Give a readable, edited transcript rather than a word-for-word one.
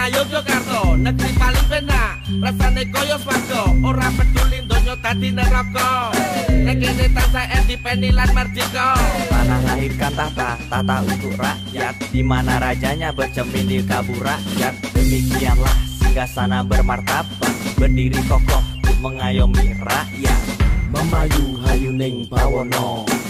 Yogyakarta, negeri paling penak, rasane koyo swarga, ora peduli donya dadi neraka. Nek kene tansah independen lan merdeka. Tanah lahirkan tata untuk rakyat, di mana rajanya bercermin di kabur rakyat. Demikianlah singgasana bermartabat, berdiri kokoh untuk mengayomi rakyat. Memayu hayuning bawono,